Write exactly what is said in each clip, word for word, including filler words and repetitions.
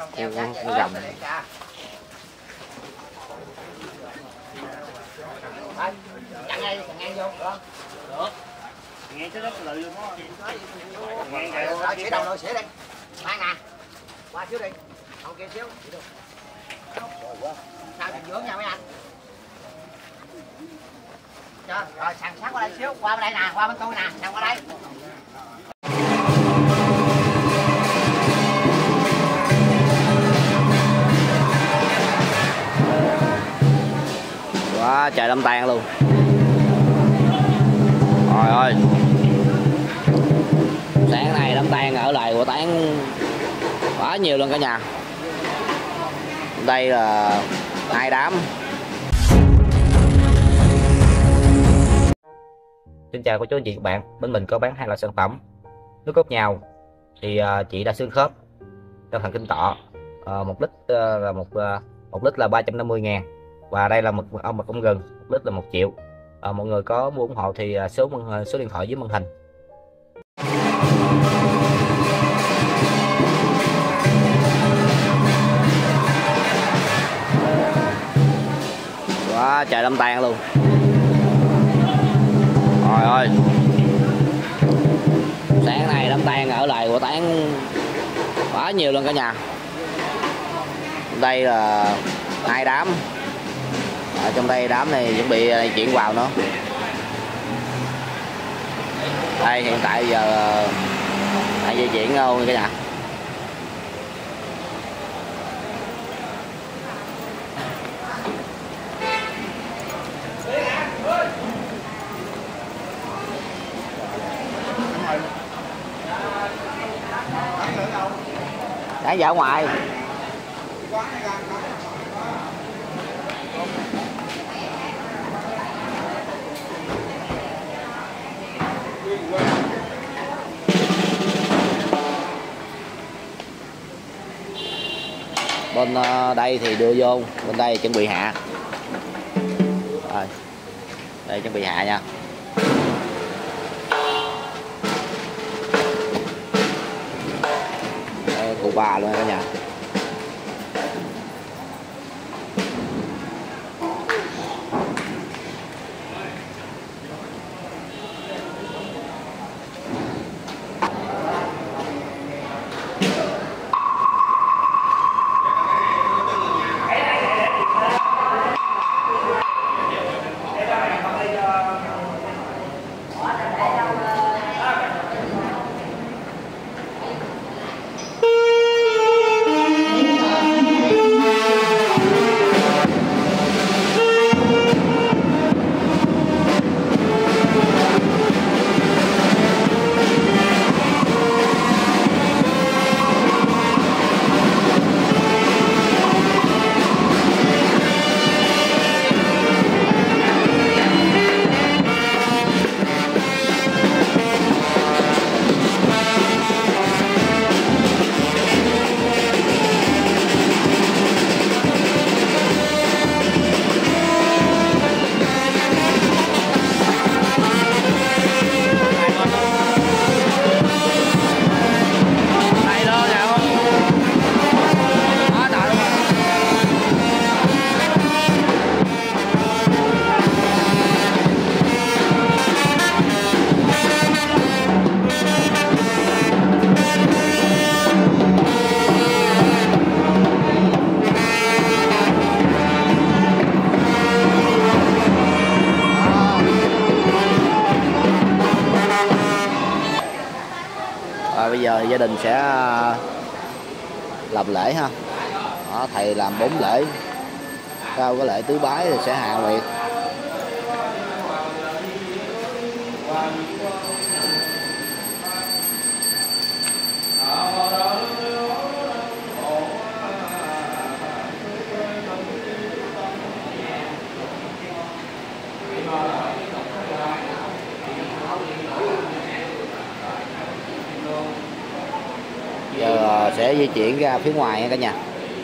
con rồng. Chặn ngay, chặn ngay vô, được không? Được. Nghe tới đất lự luôn á. Đó, xỉa đầu rồi, xỉa đi. Mang nè. Qua xíu đi. Không kia xíu. Sao chừng dưỡng nha mấy anh. Chưa? Rồi sàn sát qua đây xíu. Qua bên đây nè, qua bên tôi nè, sàn qua đây. Quá trời đâm tan luôn. Trời ơi, sáng nay đám tang ở lại của Tán quá nhiều luôn cả nhà. Đây là hai đám. Xin chào cô chú anh chị các bạn, bên mình có bán hai loại sản phẩm. Nước cốt nhào thì uh, chị đã xương khớp cho thần kinh tọa, uh, một lít uh, là một uh, một lít là ba trăm năm mươi ngàn, và đây là mật ong mật ong gừng, một lít là một triệu. Uh, mọi người có muốn ủng hộ thì uh, số số điện thoại dưới màn hình. Quá trời đâm tan luôn. Trời ơi, sáng nay đám tang ở lại của Tán quá nhiều luôn cả nhà. Đây là hai đám. Ở trong đây đám này chuẩn bị chuyển vào nữa. Đây hiện tại giờ đang di chuyển luôn cả nhà. Đang dạo ngoài. Bên đây thì đưa vô, bên đây chuẩn bị hạ. Rồi, đây chuẩn bị hạ nha. Đây, cụ bà luôn cả nhà. Bây giờ gia đình sẽ làm lễ ha. Đó, thầy làm bốn lễ. Sau cái lễ tứ bái thì sẽ hạ nguyệt. Giờ sẽ di chuyển ra phía ngoài nha cả nhà.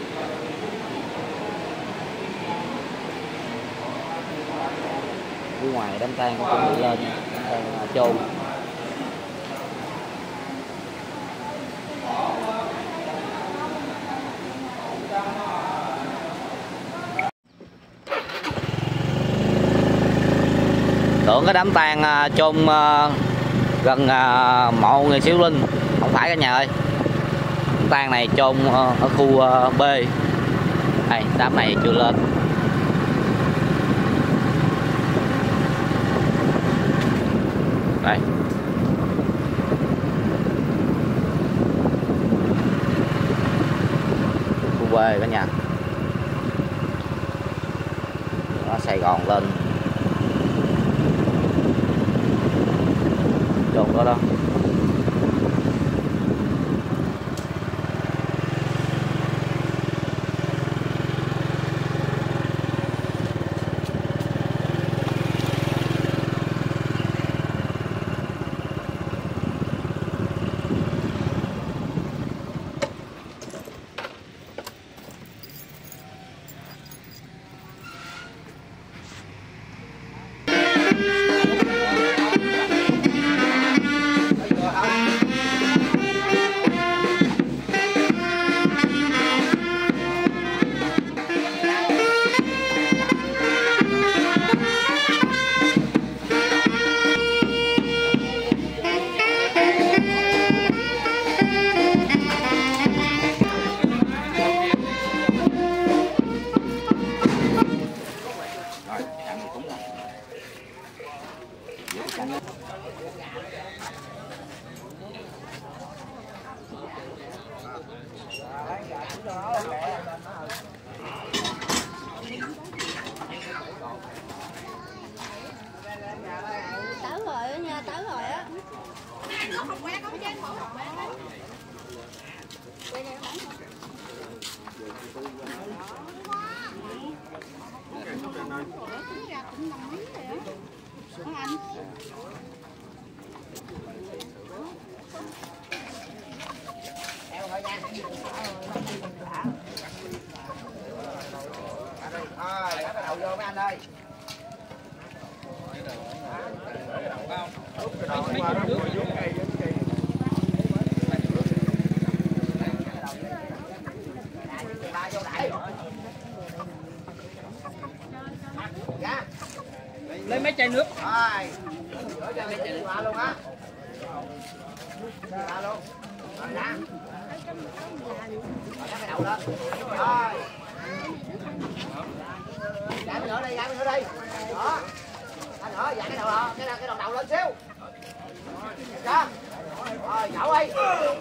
Phía ngoài đám tang cũng chuẩn bị lên, đám tang chôn. tượng cái đám tang uh, chôn uh, gần uh, mộ người Siêu Linh, không phải cả nhà ơi. Đám tang này chôn uh, ở khu uh, B. Đây, đám này chưa lên. Đây. Khu B cả nhà. Đó, Sài Gòn lên. Chôn đó đó. Tới rồi á nha, tới rồi á. Thôi, bắt đầu vô mấy anh ơi. Lấy mấy chai nước. Rồi. Rửa cho mấy chai nước luôn á. Ra luôn. Rồi ra. Rồi cái đầu lên. Rồi. Gãi nữa đi, gãi nữa đi. Đó. Anh nữa, dạ cái đầu đó, cái cái đầu đầu lên xíu. Được chưa? Rồi, dẫu đi.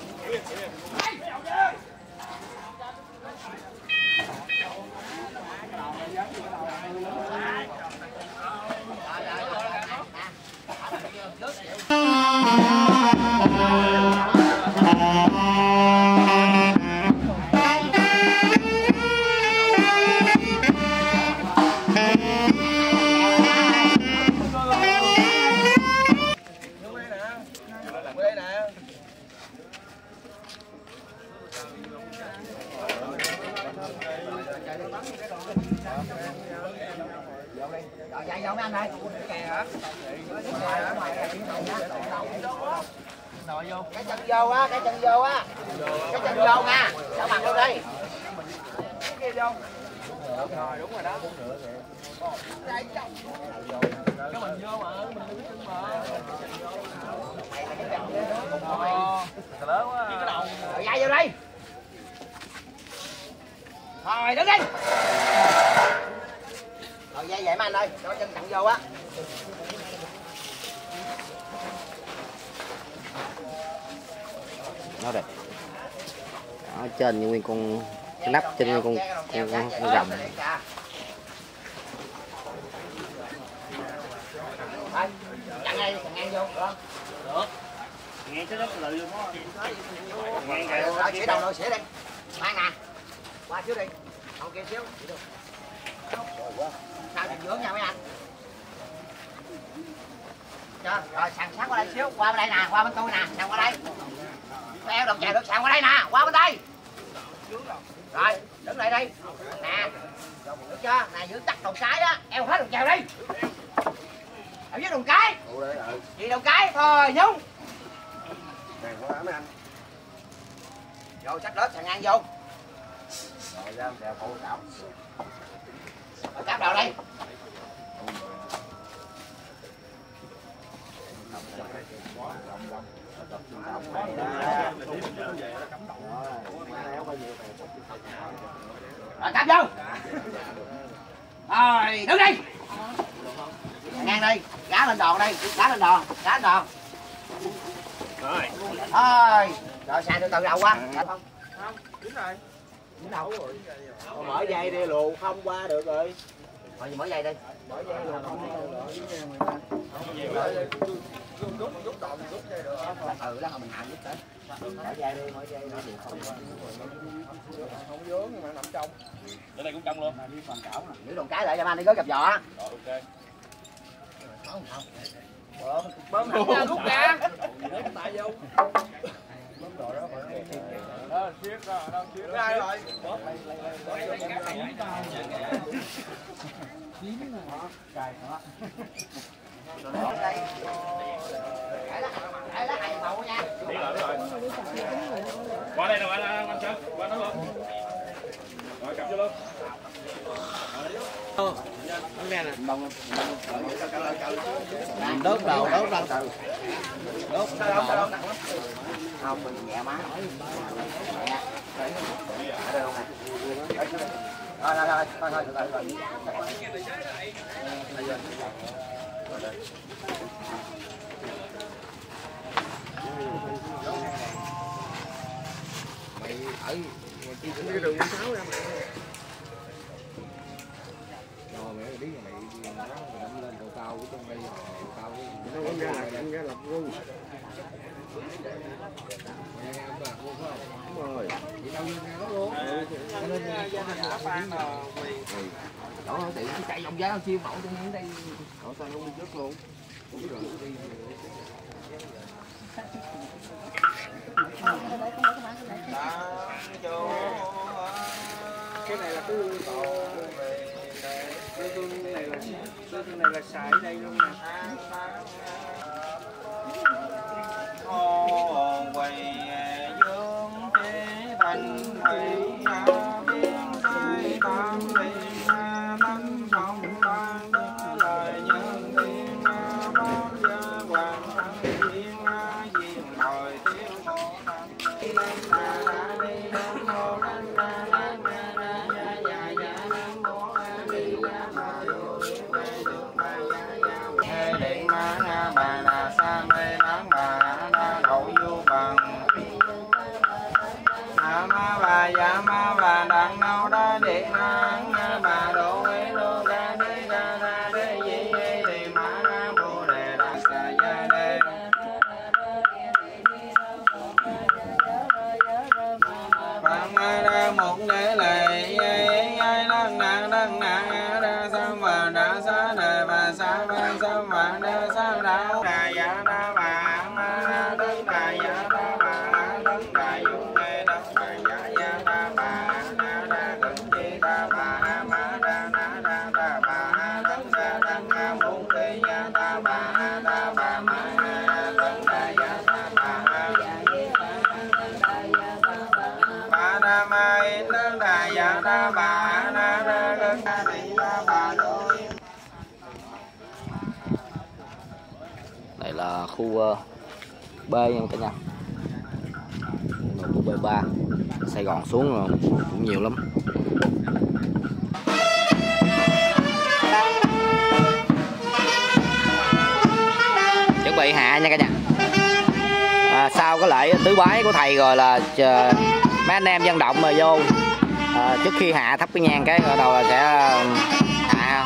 Rồi chạy vô mấy anh ơi. Cái chân vô á, cái chân vô á. Cái chân vô nha. Sao bằng vô đi. Cái vô. Rồi đúng rồi đó. Cái mình vô mà, mình đứng chân mà. Mày là cái chân vô. Lớn quá. Cái đầu. Rồi chạy vô đi. Rồi đứng đi. Rồi dây vậy mấy anh ơi, cho chân chặn vô á. Nó đây. Đó, trên như nguyên con cái nắp trên như con con, con, con rồng. Chặn ngay, chặn ngang vô, được không? Được. Nghe cái đất lự luôn á. Rồi xỉa đầu rồi xỉa đi. Mang nè. Qua xíu đi. Không kia xíu. Sao chừng dưỡng nha mấy anh. Chưa? Rồi sàn sát qua đây xíu, qua bên đây nè, qua bên tôi nè, sàn qua đây. Eo đồng chè được sàn qua đây nè, qua bên đây. Rồi, đứng lại đi. Nè. Được chưa? Nè giữ chắc đầu cái á, eo hết đồng chèo đi. Eo với đồng cái. Gì đồng cái thôi, nhúng. Nè, qua mấy anh. Rồi sách lớp sàn ngang vô. Rồi ra đèo phụ cạo. Cạo đầu đây. Rồi cắm vô. Rồi đứng đi. Ngang đi, gá lên đòn đi, gá lên đòn, gá lên đòn. Rồi. Thôi. Rồi xài từ từ đầu qua. Không. Không, đúng rồi. Đứng đầu. Mở dây đi lù không qua được rồi. Rồi mở dây đi. Mở dây lù không qua được. Rút rút đòn rút dây được. Ừ đó mình hạn giúp tới. Mở dây đi, mở dây nó không không vướng nhưng mà nằm trong. Ở đây cũng trong luôn. Đi phần cảo nè. giữ đòn cái lại cho anh đi có gặp vỏ. Rồi ok. Không không. Bơm bơm ra rút ra. Để tay vô. Bơm rồi đó phải. Đó siết ra, đâu siết ra rồi. Cài đó. Đây. Để lá, để lá hành màu nha. Đi rồi, đi rồi. Qua đây nè, qua đây, anh Sơn, qua đó luôn. Rồi cầm vô luôn. Đốt đầu, đốt đầu. Đốt đầu. Không, mình nhẹ má. Nhẹ. Ở đây không nè. Rồi, rồi, rồi, thôi, thôi, rồi, rồi. Mày ở chi cũng đi đường quận sáu ra mày. Rồi mày biết mày đi nó đâm lên độ cao của trong đây độ cao của nó không ra là ra lập luôn. Nghe nghe bà luôn phải không? Đúng rồi. Vậy đâu nghe nó luôn. Cho nên giá giá bán là đó không tiện nó chạy vòng giá chiêu mẫu trong những đây. Cậu sao không đi trước luôn. Cũng rồi đi. Cái này là cái lương cầu về cái lương này là cái lương này là xài ở đây luôn nè. Hồn quầy dương thế thành thủy biên sai tam ly tánh phong ban lời nhân thiên bót gia hoàng thăng thiên diên hồi tiêu mô thành đi lên là đi đông mô lên ra lên ra ra ya ya ya nam mô a di đà phật về được ma ya ya he điện ma na bà na sa mê nắng bà na đậu vô bằng na ma bà ya ma bà đặng nâu đa điện nắng bà độ ấy lô ra đi ra ra đi di đi ma na bồ đề đa sa ya đề bằng ra một để lệ ai đăng nàng đăng nàng ra sa và đa sa đề và sa và sa và đa sa đạo đà ya đa bà ma đấng đà ya đa bà đấng đà dung đề đấng đà ya ya đa bà na đa gần chi đa bà ma đa na đa đa bà đấng đà đấng đà môn đề ya đa bà đa bà ma đấng đà ya đa bà bà đa ma đấng đà ya đa bà na đa gần đà đi đa bà đôi. Đây là khu uh, B nha cả nhà. Khu B ba Sài Gòn xuống rồi, cũng nhiều lắm. Chuẩn bị hạ nha cả nhà. À, sau cái lễ tứ bái của thầy rồi là chờ, mấy anh em dân động mà vô à, trước khi hạ thắp cái nhang cái rồi đầu là sẽ hạ.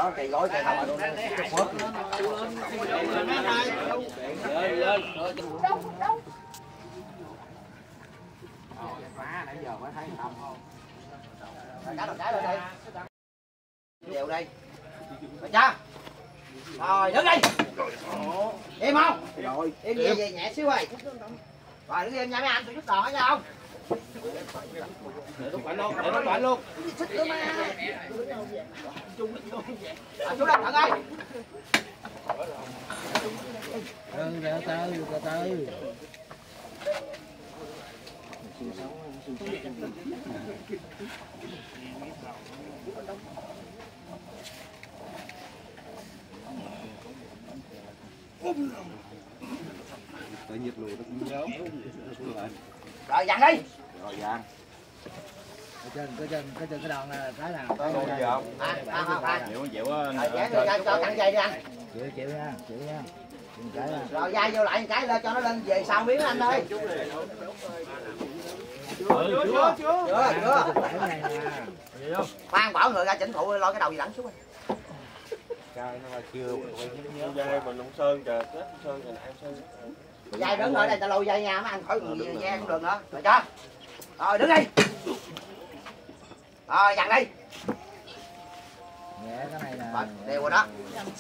đó cây gối cây không luôn phớt lên lên nãy giờ mới thấy không cá đầu trái lên đây đều đây được chưa rồi đứng đi im không rồi im về về nhẹ xíu ơi rồi đứng im nha mấy anh tôi giúp đòn nha không để nó quạnh luôn để nó quạnh luôn xích nữa mà à, chú đang thận ơi từ từ từ từ tự nhiệt lùi nó cũng nhớ rồi dàn đi rồi dàn cái chân cái chân cái chân cái đòn là cái nào có luôn gì không à không không không chịu chịu cho cho căng dây đi anh chịu chịu nha chịu nha cái rồi dây vô lại một cái lên cho nó lên về sau miếng anh ơi chưa chưa chưa chưa khoan bảo người ra chỉnh phụ lo cái đầu gì đẳng xuống trai nó là chưa dây mình lụng sơn trời tết sơn rồi em sơn dây đứng ở đây ta lôi dây nha mấy anh khỏi người ve cũng được nữa rồi cho rồi đứng đi rồi dằn đi nhẹ cái này nè rồi đều rồi đó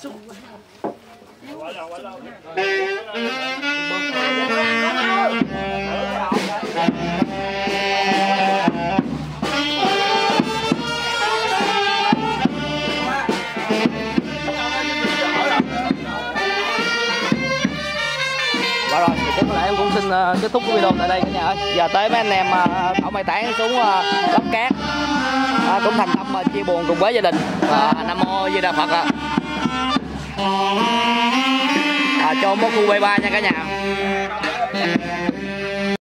Và rồi thì chắc là em cũng xin uh, kết thúc cái video tại đây cả nhà ơi. Giờ tới mấy anh em uh, thổi mai tán xuống uh, lắp cát uh, cũng thành tâm uh, chia buồn cùng với gia đình. uh, Nam mô Di Đà Phật ạ. uh, cho một khu B ba nha cả nhà.